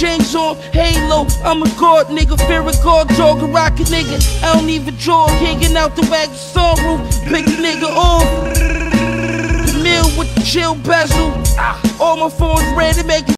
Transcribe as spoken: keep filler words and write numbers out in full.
chains on, halo. I'm a god nigga, fear a god dog, a rocket nigga. I don't even draw, hanging out the wagon sunroof. Pick a nigga off. The mill with the chill bezel. All my phones ready, make it